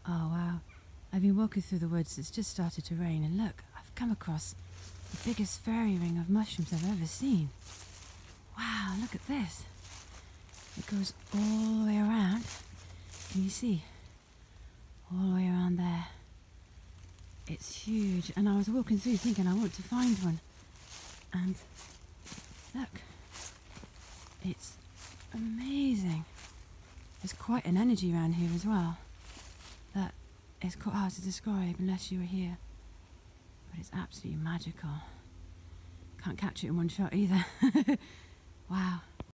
Oh wow, I've been walking through the woods. It's just started to rain, and look, I've come across the biggest fairy ring of mushrooms I've ever seen. Wow, look at this. It goes all the way around. Can you see? All the way around there. It's huge, and I was walking through thinking I want to find one. And look, it's amazing. There's quite an energy around here as well. That is quite hard to describe unless you were here. But it's absolutely magical. Can't catch it in one shot either. Wow.